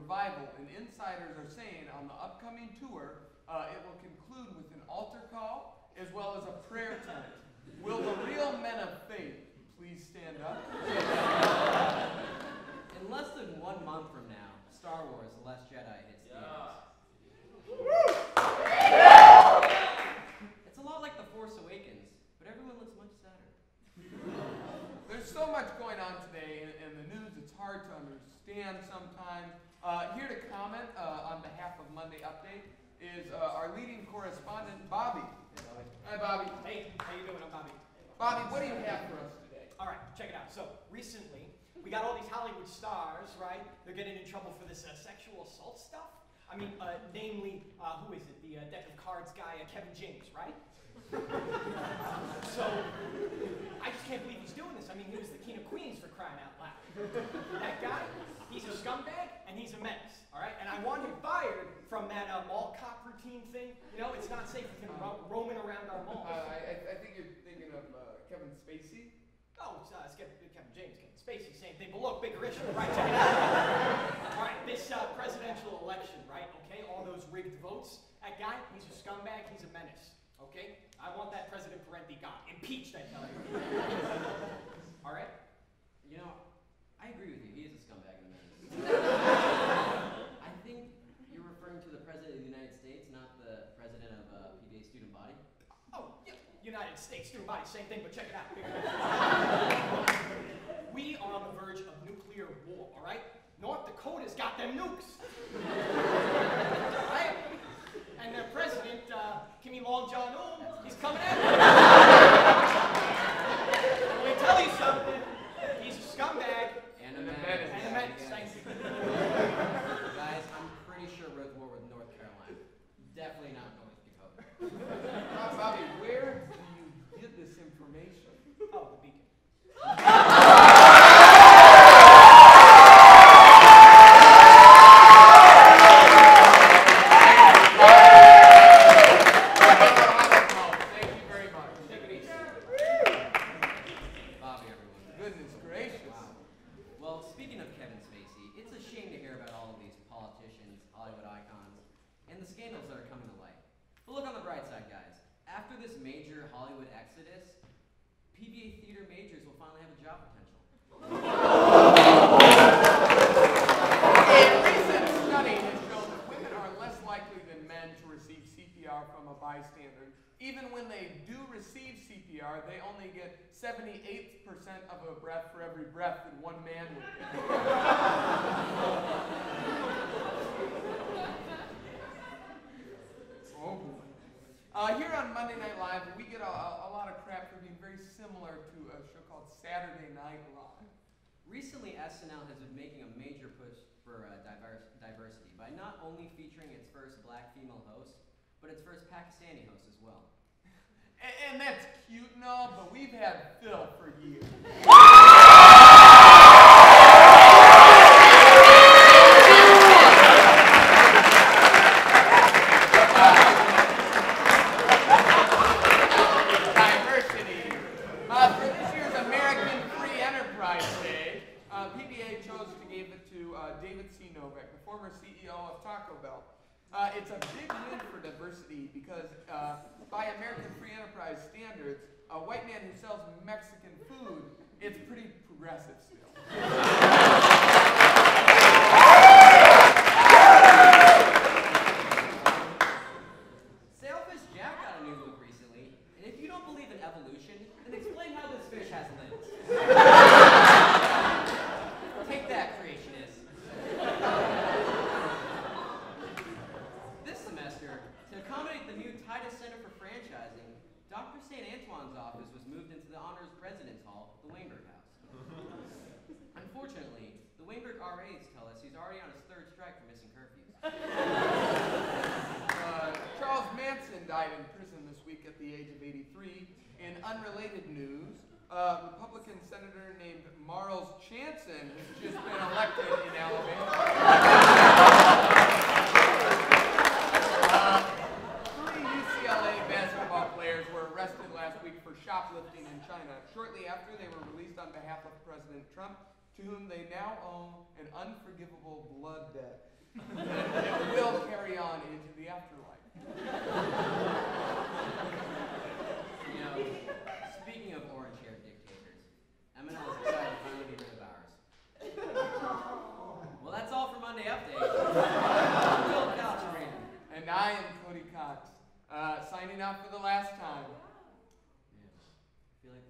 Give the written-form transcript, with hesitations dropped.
revival, and insiders are saying on the upcoming tour, it will conclude with an altar call as well as a prayer time. Will the real men of faith please stand up? In less than 1 month from now, Star Wars: The Last Jedi hits theaters. It's a lot like The Force Awakens, but everyone looks much sadder. There's so much going on today in the news, it's hard to understand sometimes. Here to comment on behalf of Monday Update is our leading correspondent, Bobby. Hi, Bobby. Hey, how you doing? I'm Bobby. Bobby, what do you have for us today? All right, check it out. So, recently, we got all these Hollywood stars, right? They're getting in trouble for this sexual assault stuff. I mean, namely, who is it? The deck of cards guy, Kevin James, right? So, I just can't believe he's doing this. I mean, he was the king of Queens for crying out loud. That guy, he's a scumbag, and he's a menace, all right? And I want him fired from that mall cop routine thing. You know, it's not safe with him roaming around our malls. I think you're thinking of Kevin Spacey. Oh, it's Kevin James, Kevin Spacey, same thing. But look, bigger issue, right? Check it out. All right, this presidential election, right? Okay, all those rigged votes. That guy, he's a scumbag, he's a menace. Okay, I want that President Parenti gone, impeached, I tell you. All right. You know, I agree with you. He is a scumbag and a menace. I think you're referring to the President of the United States, not the President of PBA student body. Oh, yeah, United States student body, same thing, but check it out. We are on the verge of nuclear war, all right? North Dakota's got them nukes. Right? And their president, Kimmy Long Jong-un, he's coming at me. Let me tell you something. He's a scumbag. And a menace. And a menace, thank you. Guys, I'm pretty sure we're at war with North Carolina. Definitely not North Dakota. Bobby, where do you get this information? Oh, the Beacon. Thank you very much. Take it easy. Bobby, everyone. Goodness gracious. Wow. Well, speaking of Kevin Spacey, it's a shame to hear about all of these politicians, Hollywood icons, and the scandals that are coming to light. But look on the bright side, guys. After this major Hollywood exodus, PBA theater majors will finally have a job potential. A recent study has shown that women are less likely than men to receive CPR from a bystander. Even when they do receive CPR, they only get 78th percent of a breath for every breath that one man would get. Oh boy. Here on Monday Night Live, we get a lot of crap for being very similar to a show called Saturday Night Live. Recently, SNL has been making a major push for diversity by not only featuring its first black female host, but its first Pakistani host as well. And that's cute and all, but we've had Phil for years. Diversity. For this year's American Free Enterprise Day, PBA chose to give it to David C. Novak, the former CEO of Taco Bell. It's a big win for diversity because by American Free Enterprise standards, a white man who sells Mexican food, it's pretty progressive still. Sailfish Jack got a new look recently, and if you don't believe in evolution, then explain how this fish has limbs. Take that, creationist. This semester, to accommodate the new Titus Center for Franchising, Dr. St. Antoine's office was moved into the Honors President's Hall, the Weinberg House. Unfortunately, the Weinberg RAs tell us he's already on his third strike for missing curfews. Charles Manson died in prison this week at the age of 83. In unrelated news, Republican Senator named Marles Chanson has just been elected in Alabama. Three UCLA basketball players were arrested last week for shoplifting in China. Shortly after, they were released on behalf of President Trump, to whom they now owe an unforgivable blood debt. It will carry on into the afterlife. You know, speaking of orange-haired dictators, Eminem is excited to finally be rid of ours. Well, that's all for Monday Update. I'm Bill Caltrain. And I am Cody Cox, signing out for the last time. Yeah, I feel like